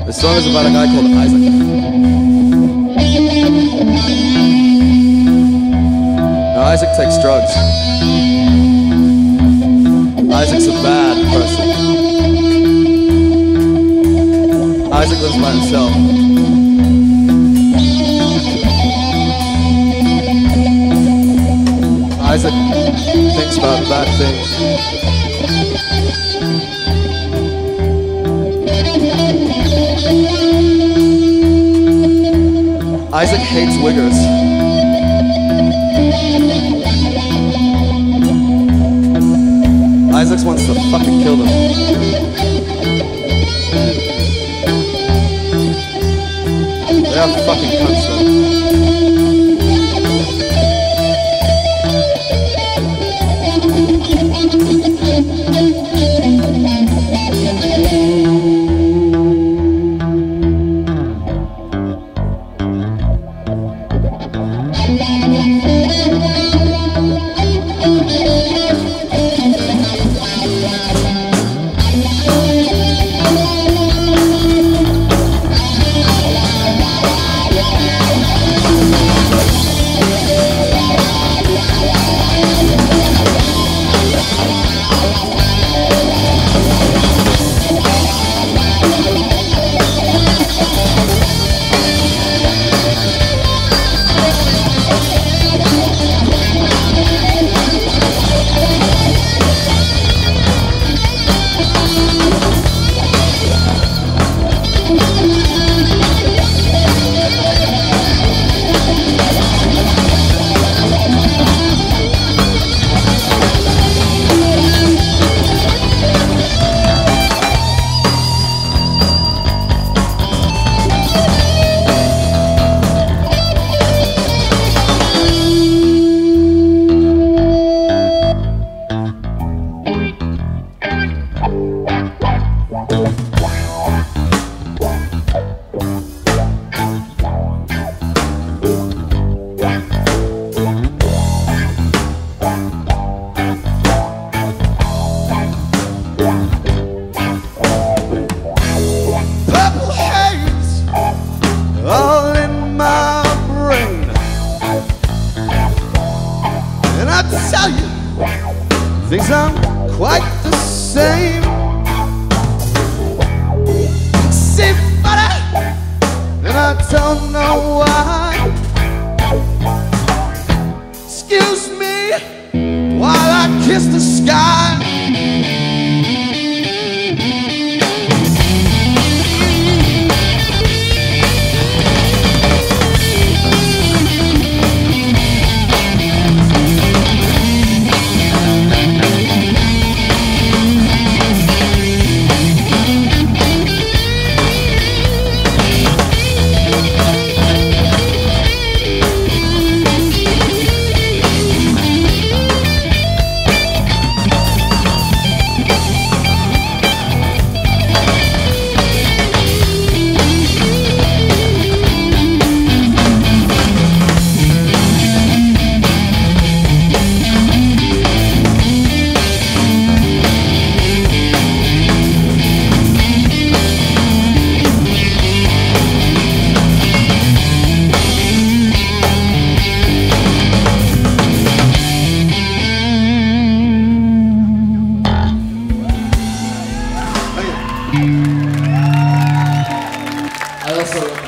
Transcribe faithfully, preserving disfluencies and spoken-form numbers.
This song is about a guy called Isaac. Now, Isaac takes drugs. Isaac's a bad person. Isaac lives by himself. Isaac thinks about bad things. Isaac hates wiggers. Isaac wants to fucking kill them. They are fucking cunts, though. Things aren't quite the same. Seem funny, and I don't know why. Excuse me while I kiss the sky. I also